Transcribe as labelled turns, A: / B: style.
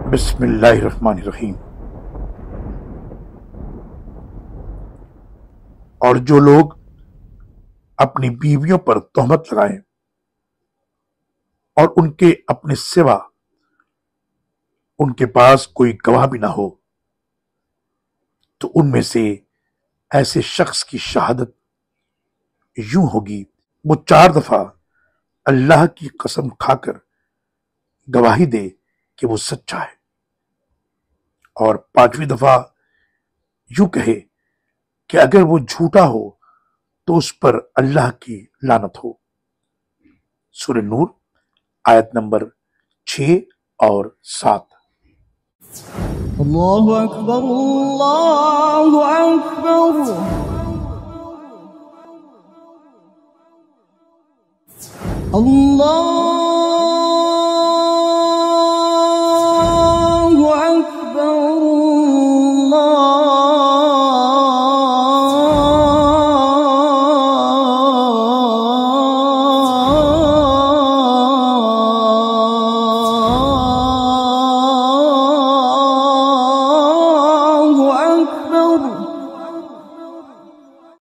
A: بسم اللہ الرحمن الرحیم۔ اور جو لوگ اپنی بیویوں پر تہمت لگائیں اور ان کے اپنے سوا ان کے پاس کوئی گواہ بھی نہ ہو، تو ان میں سے ایسے شخص کی شہادت یوں ہوگی وہ 4 دفعہ اللہ کی قسم کھا کر گواہی دے کہ وہ سچا ہے، اور 5ویں دفعہ یوں کہے کہ اگر وہ جھوٹا ہو تو اس پر اللہ کی لعنت ہو۔ سورہ نور آیت نمبر 6 اور 7۔
B: اللہ اکبر اللہ اکبر اللہ